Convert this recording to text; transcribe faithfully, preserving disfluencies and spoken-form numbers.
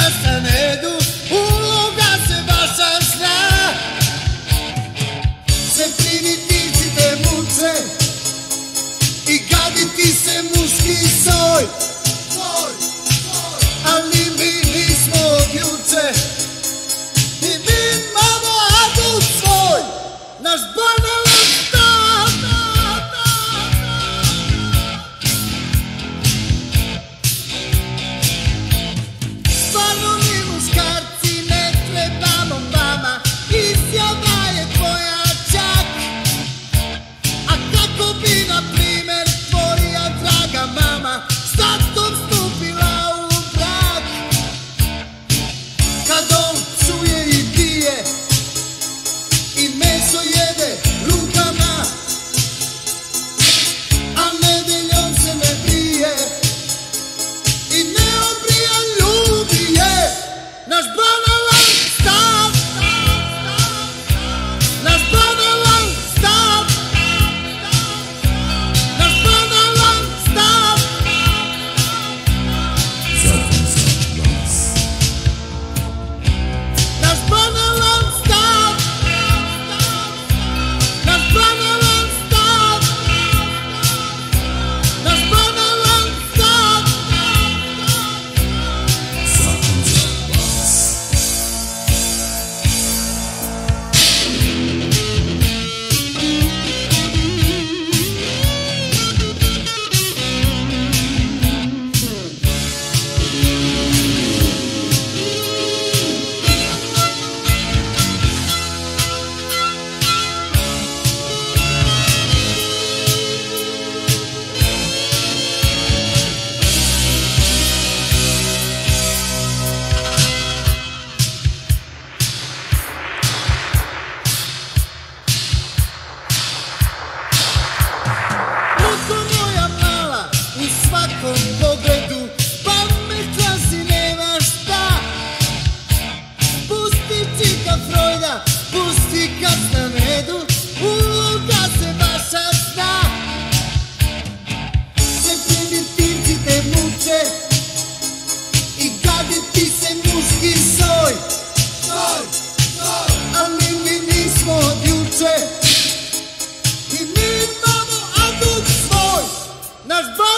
Kastanedu, uloga se vaša zna. Se primitivci te muče i gaditi se muški soj. Ali mi nismo od juče i mi imamo adut svoj. Naš banalan stav. Stvarno mi muškarci ne trebamo vama, izjava je tvoja čak. A kako bi na primer tvoja draga mama s tatom stupila u brak? Kad on čuje i pije i meso jede rukama, a nedeljom se ne brije i neobrijan ljubi je. Naš banalan stav. Naš banalan stav. Naš banalan stav. Naš banalan stav. Naš banalan stav. Naš banalan stav. Luko moja mala, u svakom pogledu pametna si, nema šta. Pusti Čika Frojda, pusti Kastanedu, uloga se vaša zna. Se primitivci te muče i gaditi se muški soj. Ali mi nismo od juče i mi imamo adut svoj. Naš